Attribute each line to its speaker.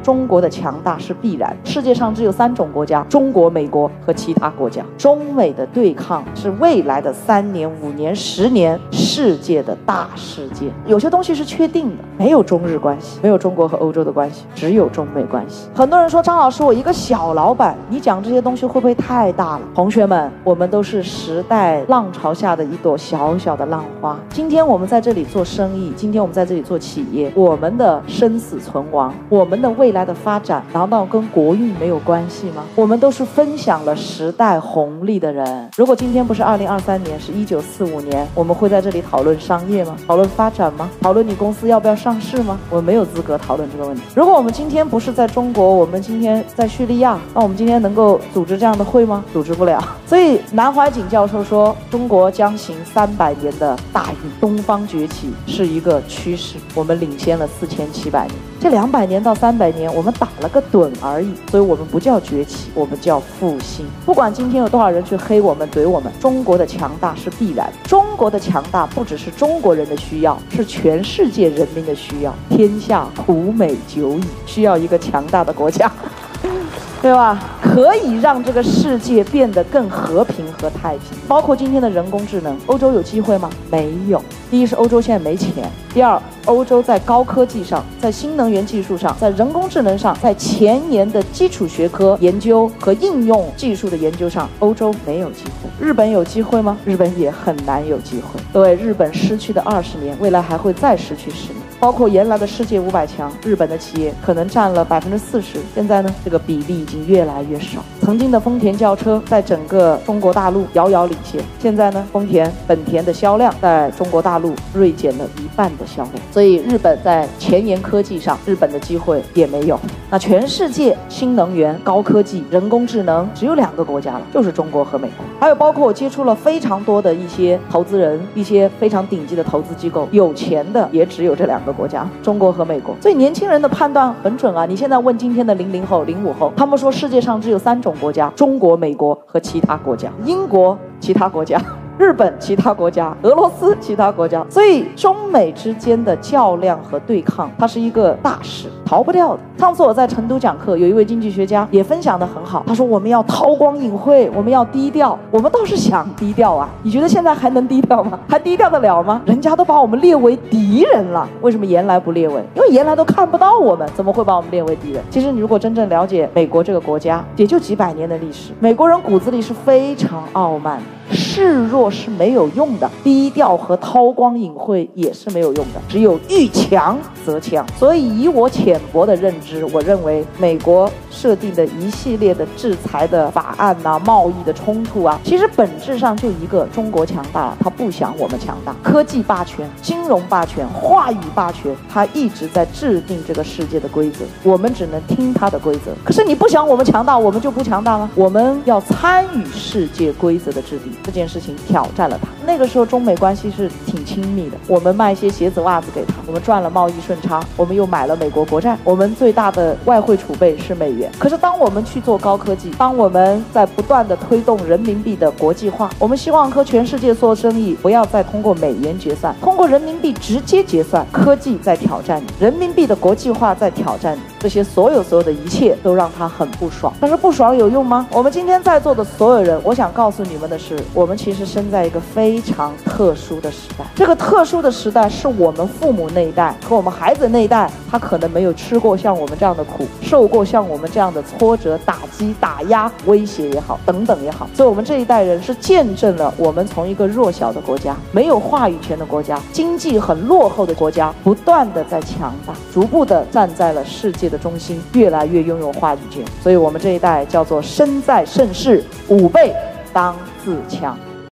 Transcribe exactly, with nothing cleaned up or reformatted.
Speaker 1: 中国的强大是必然。世界上只有三种国家：中国、美国和其他国家。中美的对抗是未来的三年、五年、十年世界的大事件。有些东西是确定的，没有中日关系，没有中国和欧洲的关系，只有中美关系。很多人说，张老师，我一个小老板，你讲这些东西会不会太大了？同学们，我们都是时代浪潮下的一朵小小的浪花。今天我们在这里做生意，今天我们在这里做企业，我们的生死存亡，我们的未来的发展，难道跟国运没有关系吗？我们都是分享了时代红利的人。如果今天不是二零二三年，是一九四五年，我们会在这里讨论商业吗？讨论发展吗？讨论你公司要不要上市吗？我们没有资格讨论这个问题。如果我们今天不是在中国，我们今天在叙利亚，那我们今天能够组织这样的会吗？组织不了。所以南怀瑾教授说，中国将行三百年的大运，东方崛起是一个趋势，我们领先了四千七百年。这两百年到三百年，我们打了个盹而已，所以我们不叫崛起，我们叫复兴。不管今天有多少人去黑我们、怼我们，中国的强大是必然。中国的强大不只是中国人的需要，是全世界人民的需要。天下苦美久矣，需要一个强大的国家。对吧？可以让这个世界变得更和平和太平。包括今天的人工智能，欧洲有机会吗？没有。第一是欧洲现在没钱，第二，欧洲在高科技上，在新能源技术上，在人工智能上，在前沿的基础学科研究和应用技术的研究上，欧洲没有机会。日本有机会吗？日本也很难有机会。对，日本失去的二十年，未来还会再失去十年。包括原来的世界五百强，日本的企业可能占了百分之四十，现在呢，这个比例已经越来越少。曾经的丰田轿车在整个中国大陆遥遥领先，现在呢，丰田、本田的销量在中国大陆锐减了一半的销量。所以日本在前沿科技上，日本的机会也没有。那全世界新能源、高科技、人工智能只有两个国家了，就是中国和美国。还有包括我接触了非常多的一些投资人，一些非常顶级的投资机构，有钱的也只有这两个国家，中国和美国。所以年轻人的判断很准啊！你现在问今天的零零后、零五后，他们说世界上只有三种国家：中国、美国和其他国家。英国、其他国家。日本其他国家，俄罗斯其他国家。所以中美之间的较量和对抗，它是一个大事，逃不掉的。上次我在成都讲课，有一位经济学家也分享得很好，他说我们要韬光隐晦，我们要低调。我们倒是想低调啊，你觉得现在还能低调吗？还低调得了吗？人家都把我们列为敌人了，为什么原来不列为？因为原来都看不到我们，怎么会把我们列为敌人？其实你如果真正了解美国这个国家，也就几百年的历史，美国人骨子里是非常傲慢的，示弱是没有用的，低调和韬光隐晦也是没有用的，只有遇强则强。所以以我浅薄的认知，我认为美国设定的一系列的制裁的法案啊、贸易的冲突啊，其实本质上就一个：中国强大了，他不想我们强大。科技霸权、金融霸权、话语霸权，他一直在制定这个世界的规则，我们只能听他的规则。可是你不想我们强大，我们就不强大吗？我们要参与世界规则的制定，这件事情挑战了他。那个时候中美关系是挺亲密的，我们卖一些鞋子袜子给他，我们赚了贸易顺差，我们又买了美国国债，我们最大的外汇储备是美元。可是当我们去做高科技，当我们在不断的推动人民币的国际化，我们希望和全世界做生意不要再通过美元结算，通过人民币直接结算。科技在挑战你，人民币的国际化在挑战你，这些所有所有的一切都让他很不爽。但是不爽有用吗？我们今天在座的所有人，我想告诉你们的是，我们其实生在一个非常特殊的时代。这个特殊的时代是我们父母那一代和我们孩子那一代，他可能没有吃过像我们这样的苦，受过像我们这样的挫折、打击、打压、威胁也好，等等也好。所以我们这一代人是见证了我们从一个弱小的国家、没有话语权的国家、经济很落后的国家，不断的在强大，逐步的站在了世界的中心，越来越拥有话语权。所以我们这一代叫做身在盛世，吾辈当自强。